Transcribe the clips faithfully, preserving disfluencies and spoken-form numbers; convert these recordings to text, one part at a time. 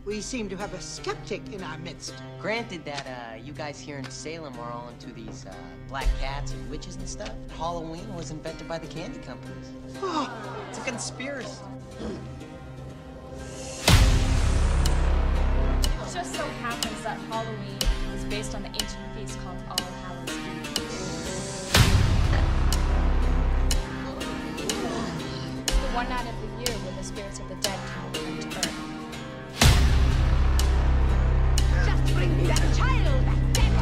We seem to have a skeptic in our midst. Granted that uh, you guys here in Salem are all into these uh, black cats and witches and stuff. Halloween was invented by the candy companies. Oh, it's a conspiracy. It just so happens that Halloween is based on the ancient feast called All Hallows Eve. The one night of the year when the spirits of the dead come to earth. Just bring me that child, that dead.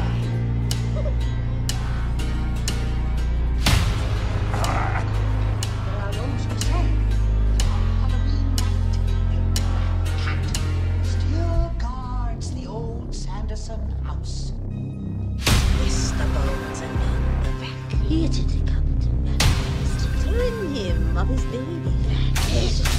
There are those who say Halloween night, a cat still guards the old Sanderson house. Yes, the bones are none the vac. Here to come to manifest, telling him of his baby.